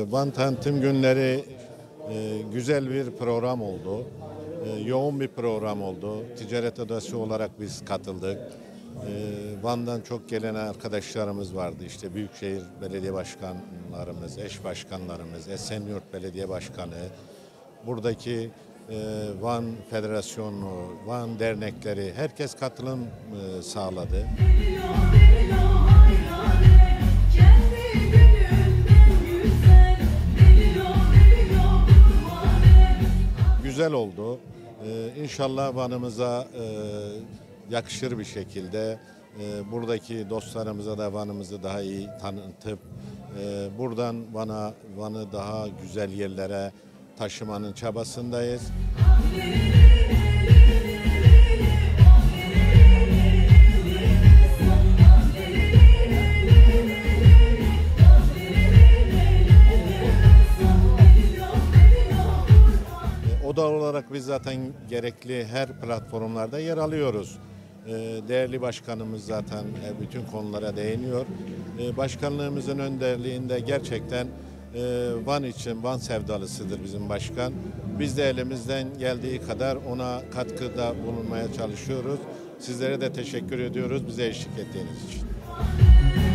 Van Tanıtım Günleri güzel bir program oldu. Yoğun bir program oldu. Ticaret Odası olarak biz katıldık. Van'dan çok gelen arkadaşlarımız vardı. İşte Büyükşehir Belediye Başkanlarımız, eş başkanlarımız, Esenyurt Belediye Başkanı, buradaki Van Federasyonu, Van dernekleri, herkes katılım sağladı. Güzel oldu. İnşallah Van'ımıza yakışır bir şekilde buradaki dostlarımıza da Van'ımızı daha iyi tanıtıp buradan Van'ı daha güzel yerlere taşımanın çabasındayız. Oda olarak biz zaten gerekli her platformlarda yer alıyoruz. Değerli başkanımız zaten bütün konulara değiniyor. Başkanlığımızın önderliğinde gerçekten Van için, Van sevdalısıdır bizim başkan. Biz de elimizden geldiği kadar ona katkıda bulunmaya çalışıyoruz. Sizlere de teşekkür ediyoruz bize eşlik ettiğiniz için.